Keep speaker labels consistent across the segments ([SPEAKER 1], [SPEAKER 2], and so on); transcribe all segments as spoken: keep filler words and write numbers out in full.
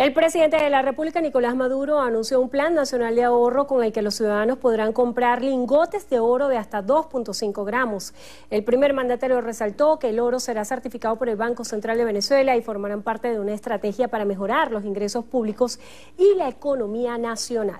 [SPEAKER 1] El presidente de la República, Nicolás Maduro, anunció un plan nacional de ahorro con el que los ciudadanos podrán comprar lingotes de oro de hasta dos punto cinco gramos. El primer mandatario resaltó que el oro será certificado por el Banco Central de Venezuela y formarán parte de una estrategia para mejorar los ingresos públicos y la economía nacional.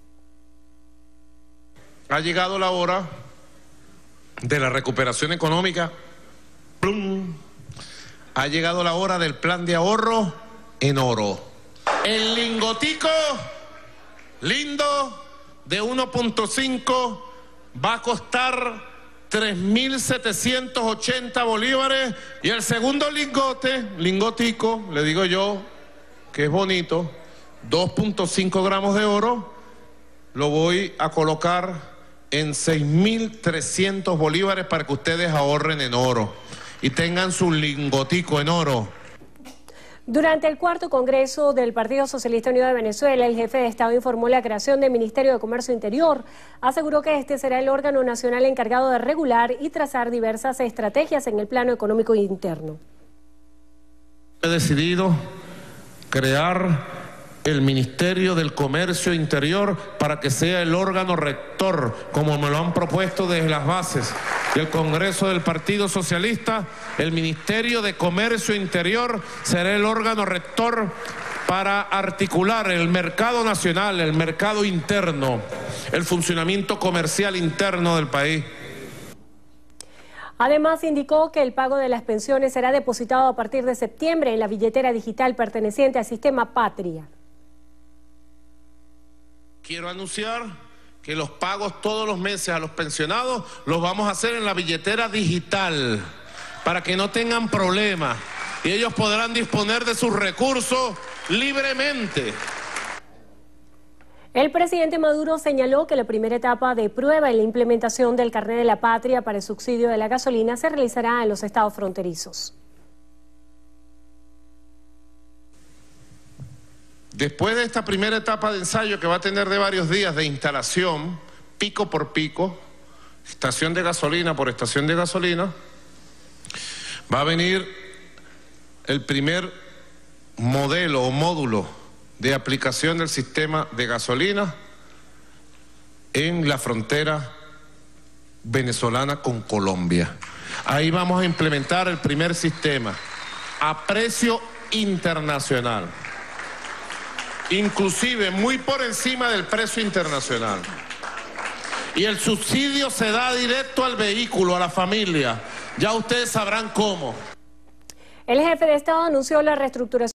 [SPEAKER 2] Ha llegado la hora de la recuperación económica. ¡Plum! Ha llegado la hora del plan de ahorro en oro. El lingotico lindo de uno punto cinco va a costar tres mil setecientos ochenta bolívares y el segundo lingote, lingotico, le digo yo, que es bonito, dos punto cinco gramos de oro, lo voy a colocar en seis mil trescientos bolívares para que ustedes ahorren en oro y tengan su lingotico en oro.
[SPEAKER 1] Durante el cuarto congreso del Partido Socialista Unido de Venezuela, el jefe de Estado informó la creación del Ministerio de Comercio Interior. Aseguró que este será el órgano nacional encargado de regular y trazar diversas estrategias en el plano económico interno.
[SPEAKER 2] He decidido crear el Ministerio del Comercio Interior para que sea el órgano rector, como me lo han propuesto desde las bases del Congreso del Partido Socialista. El Ministerio de Comercio Interior será el órgano rector para articular el mercado nacional, el mercado interno, el funcionamiento comercial interno del país.
[SPEAKER 1] Además, indicó que el pago de las pensiones será depositado a partir de septiembre en la billetera digital perteneciente al sistema Patria.
[SPEAKER 2] Quiero anunciar que los pagos todos los meses a los pensionados los vamos a hacer en la billetera digital para que no tengan problemas y ellos podrán disponer de sus recursos libremente.
[SPEAKER 1] El presidente Maduro señaló que la primera etapa de prueba en la implementación del carnet de la patria para el subsidio de la gasolina se realizará en los estados fronterizos.
[SPEAKER 2] Después de esta primera etapa de ensayo que va a tener de varios días de instalación, pico por pico, estación de gasolina por estación de gasolina, va a venir el primer modelo o módulo de aplicación del sistema de gasolina en la frontera venezolana con Colombia. Ahí vamos a implementar el primer sistema a precio internacional, inclusive muy por encima del precio internacional. Y el subsidio se da directo al vehículo, a la familia. Ya ustedes sabrán cómo.
[SPEAKER 1] El jefe de Estado anunció la reestructuración